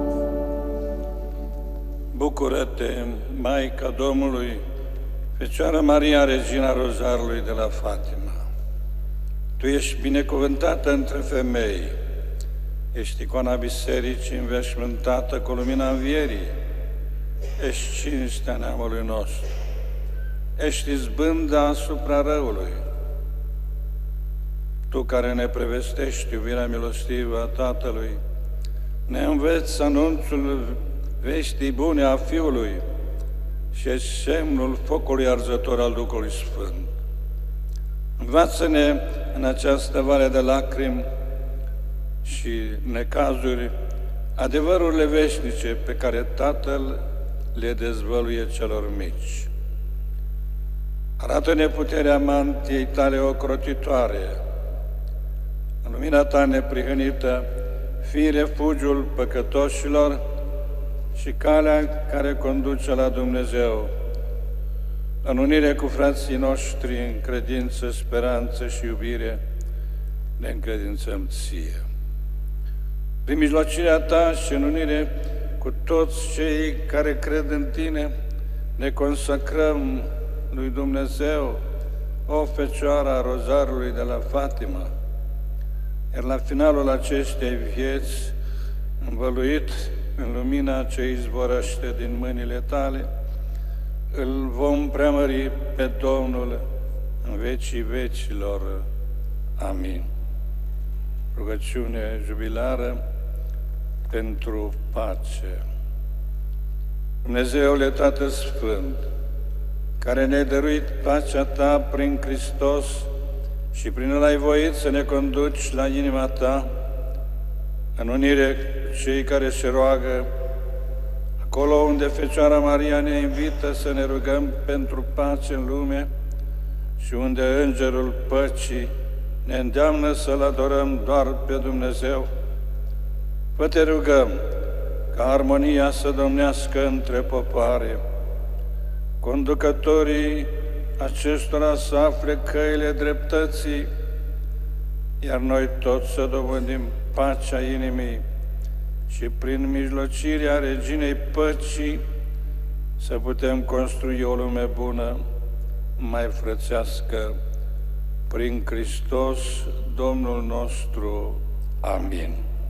Bucură-te, Maica Domnului, Fecioara Maria, Regina Rozarului de la Fatima. Tu ești binecuvântată între femei, ești icoana bisericii înveșmântată cu lumina învierii, ești cinstea neamului nostru, ești izbânda asupra răului. Tu care ne prevestești iubirea milostivă a Tatălui, ne înveți anunțul veștii bune a Fiului și ești semnul focului arzător al Duhului Sfânt. Învață-ne în această vale de lacrimi și necazuri adevărurile veșnice pe care Tatăl le dezvăluie celor mici. Arată-ne puterea mantiei tale ocrotitoare. În lumina ta neprihănită, fii refugiul păcătoșilor și calea care conduce la Dumnezeu. În unire cu frații noștri, în credință, speranță și iubire, ne încredințăm ție. Prin mijlocirea ta și în unire cu toți cei care cred în tine, ne consacrăm lui Dumnezeu, o Fecioara Rozarului de la Fatima. Iar la finalul acestei vieți, învăluit în lumina ce izvorăște din mâinile tale, îl vom preamări pe Domnul în vecii vecilor. Amin. Rugăciune jubilară pentru pace. Dumnezeule Tată Sfânt, care ne-ai dăruit pacea Ta prin Hristos și prin El ai voit să ne conduci la inima Ta, în unire cu cei care se roagă, acolo unde Fecioara Maria ne invită să ne rugăm pentru pace în lume și unde Îngerul Păcii ne îndeamnă să-L adorăm doar pe Dumnezeu, vă te rugăm ca armonia să domnească între popoare, conducătorii acestora să afle căile dreptății, iar noi toți să dobândim pacea inimii și prin mijlocirea Reginei Păcii să putem construi o lume bună, mai frățească, prin Hristos Domnul nostru. Amin.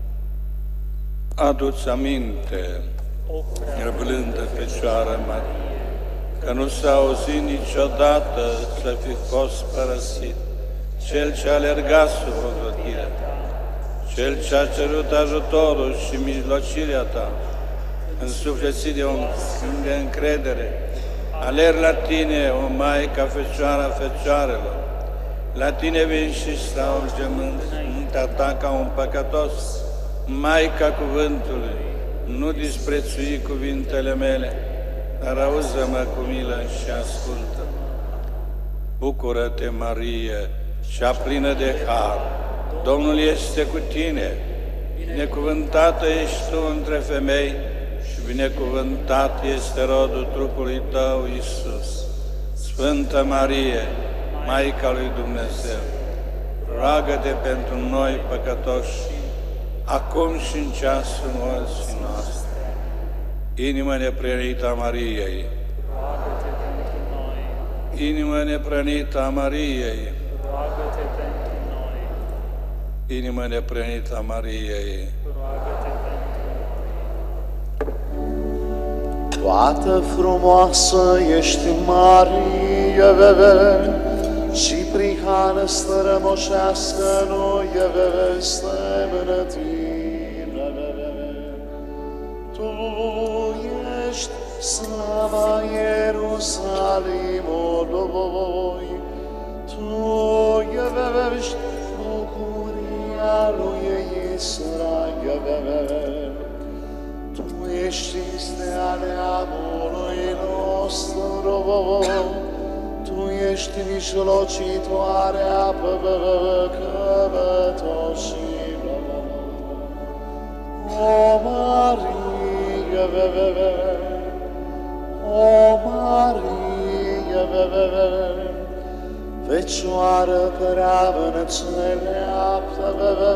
Adu-ți aminte, răblândă Fecioară Marie, că nu s-a auzit niciodată să fi fost părăsit Cel ce a alergat sub ocrotirea Ta, Cel ce a cerut ajutorul și mijlocirea Ta, însuflețit de un schimb de încredere. Alerg la Tine, o Maică Fecioara Fecioarelor, la Tine vin și stau gemând înaintea Ta ca un păcătos. Maica Cuvântului, nu disprețui cuvintele mele, dar auză-mă cu milă și ascultă-mă. Bucură-te, Marie, cea plină de har, Domnul este cu tine, binecuvântată ești tu între femei și binecuvântat este rodul trupului tău, Iisus. Sfântă Marie, Maica lui Dumnezeu, roagă-te pentru noi păcătoși, acum și în ceasul morții noastre. Inimă neprănită a Mariei, roagă-te pentru noi. inimă neprănită a Mariei, Roagă-te pentru noi. inimă neprănită a Mariei. Roagă-te pentru noi. Toată frumoasă ești, Marie, și prihană strămoșească noi stemnă Tine. Tu ești slava Ierusalimului, Tu ești bucuria lui Israel, Tu ești cinstea neamului nostru, Tu ești mijlocitoarea păcătoșilor. O Marie, o Marie, Fecioară prea înțeleaptă,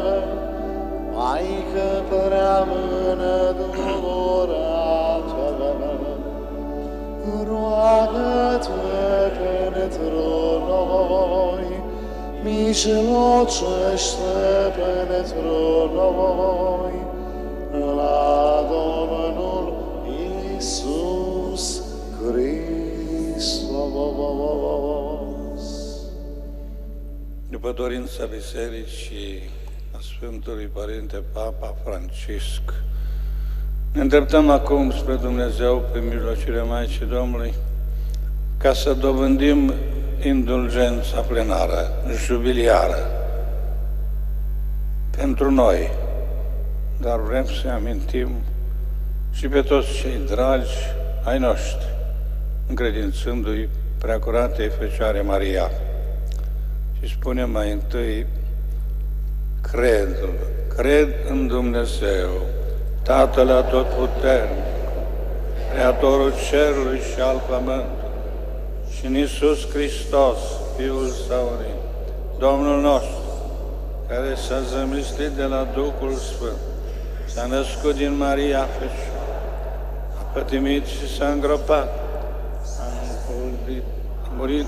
Maică prea îndurată, roagă-te pentru noi, mijlocește pentru noi, la Domnul Iisus Hristos. După dorința Bisericii a Sfântului Părinte Papa Francisc, ne îndreptăm acum spre Dumnezeu prin mijlocirea Maicii Domnului, ca să dobândim indulgența plenară, jubiliară, pentru noi, dar vrem să amintim și pe toți cei dragi ai noștri, încredințându-i Preacuratei Fecioare Maria. Și spunem mai întâi, cred în Dumnezeu, Tatăl Atotputernic, Creatorul cerului și al pământului, și în Iisus Hristos, Fiul Său unit, Domnul nostru, care s-a zămislit de la Duhul Sfânt, s-a născut din Maria Fecioară, a pătimit și s-a îngropat, a murit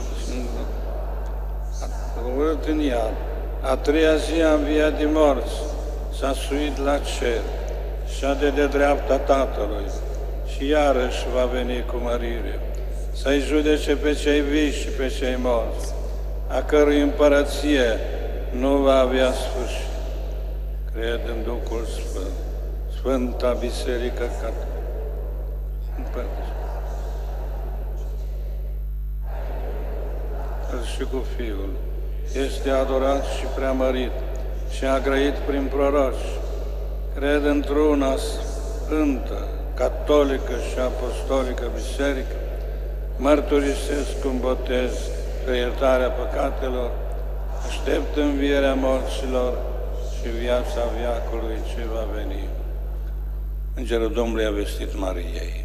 în iad, a treia zi a înviat din morți, s-a suit la cer, șade de dreapta Tatălui și iarăși va veni cu mărire, să-i judece pe cei vii și pe cei morți, a cărui împărăție nu va avea sfârșit. Cred în Duhul Sfânt, Sfânta Biserică Catolică, Și cu Fiul este adorat și preamărit și a grăit prin proroci. Cred într-una sfântă, catolică și apostolică biserică, mărturisesc cu botez pe iertarea păcatelor, aștept învierea morților și viața veacului ce va veni. Îngerul Domnului a vestit Mariei.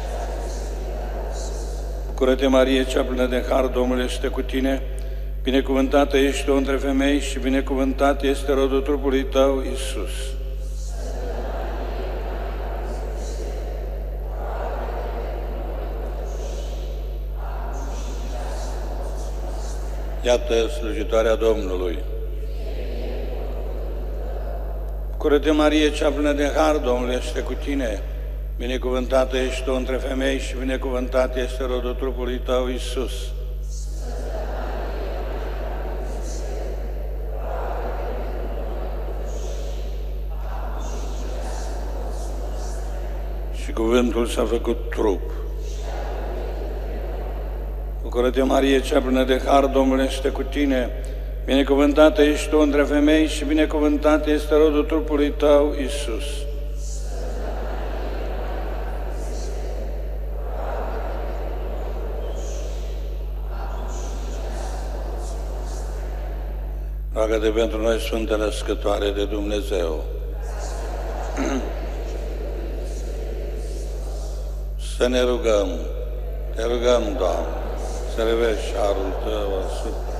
Bucură-te, Marie, cea plină de har, Domnul este cu tine, binecuvântată ești tu între femei și binecuvântat este rodul trupului tău, Iisus. Iată slujitoarea Domnului. Bucură-te, Marie, cea plină de har, Domnul este cu tine, binecuvântată ești tu între femei și binecuvântat este rodul trupului tău, Iisus. Și cuvântul s-a făcut trup. Bucură-te, Marie, cea plină de har, Domnul este cu tine, binecuvântată ești tu între femei și binecuvântat este rodul trupului tău, Iisus. Roagă-te pentru noi, Sfântă Născătoare de Dumnezeu. Să ne rugăm, te rugăm, Doamne, să revești harul Tău asupra,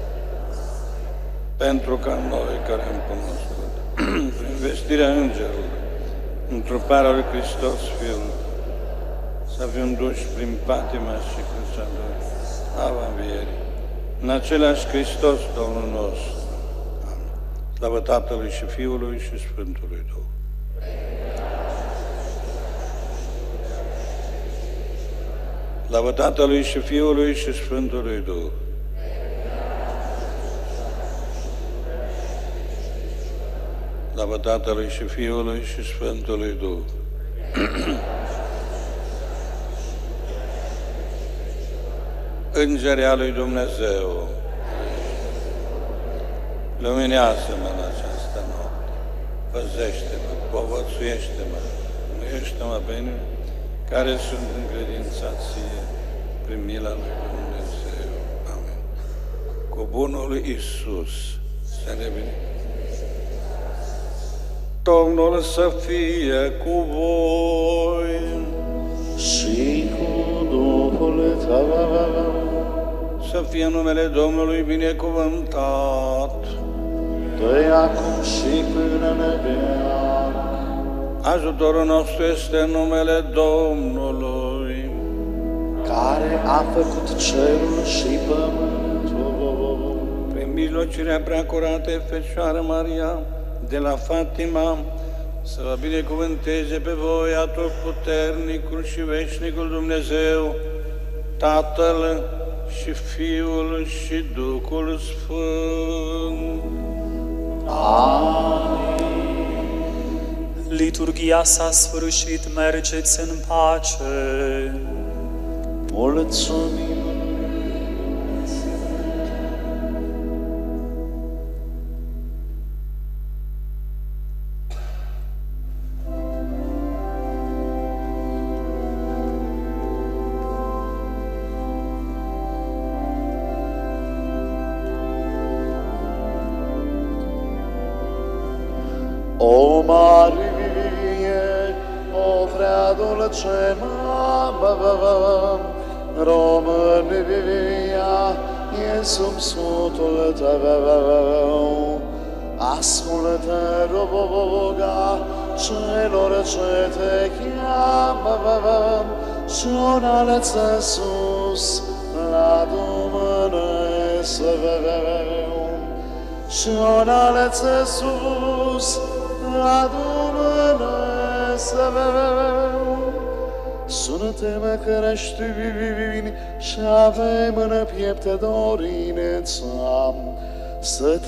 pentru ca noi care am cunoscut, prin vestirea Îngerului, întruparea lui Hristos Fiul, să fim duși prin patima și crucea Lui, slava învierii, în același Hristos Domnul nostru. Amin. Slavă Tatălui și Fiului și Sfântului Duh. Slavă Tatălui și Fiului și Sfântului Duh. Slavă Tatălui și Fiului și Sfântului Duh. Îngerea lui Dumnezeu, luminează-mă în această noapte, păzește-mă, povățuiește-mă, mâiește-mă pe mine, care sunt încredințați ție prin mila lui Dumnezeu. Amin. Cu bunul lui Iisus să ne bine. Domnul să fie cu voi și cu Duhul tău, să fie numele Domnului binecuvântat. de acum și până în veac. Ajutorul nostru este în numele Domnului, Care a făcut cerul și pământul. prin mijlocirea preacuratei Fecioară Maria de la Fatima, să vă binecuvânteze pe voi Atotputernicul și Veșnicul Dumnezeu, Tatăl și Fiul și Duhul Sfânt. Liturghia s-a sfârșit, mergeți în pace. Mulțumim. O Marie, o prea dulce mamă, România e sub scutul tău. Ascultă, ruga celor ce te cheamă și înalță sus la Dumnezeu. Și înalță sus la Dumnezeu. Sună-te-mă creștini și avem în piepte dorineța să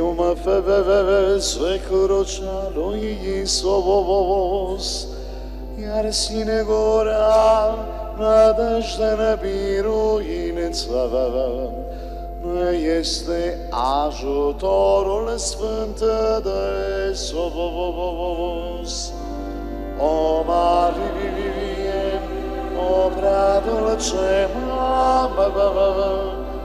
triumfe crucea lui Iisus, iar sinegura nădejde biruință. Nu este ajutorul sfânt de sus. O Marie, o prea dulce mamă,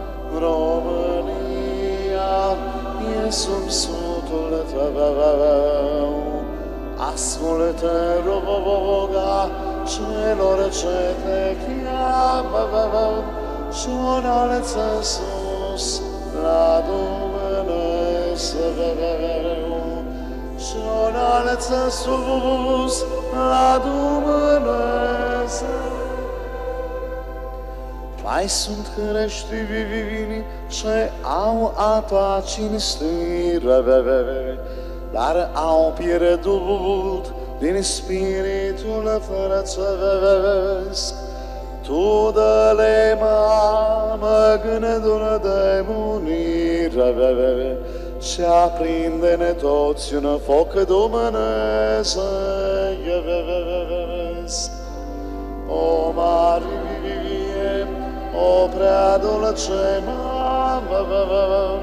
România e sub sudul tău. Ascultă roga celor ce te cheamă și o înalță sus la Dumnezeu. Și o înalță sus la Dumnezeu. Mai sunt creștini ce au a ta cinstire, dar au pierdut din spiritul frățesc. Tu dă-le, mamă, gândul de munire și aprinde-ne toți un foc dumnezeiesc. O Marie, o prea dulce mamă,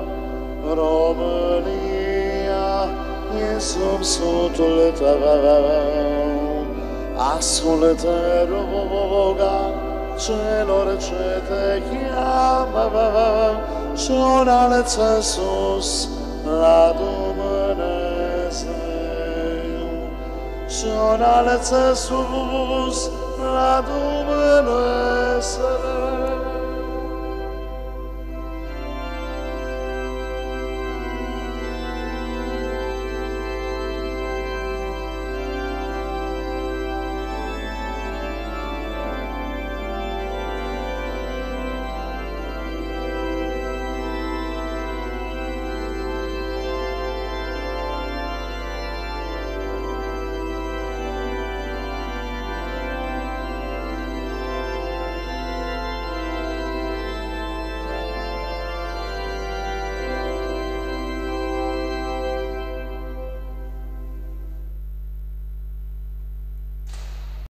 România e sub sudul tău. Ascultă roga celor ce te cheamă și o înalță sus la Dumnezeu. Și o înalță sus la Dumnezeu.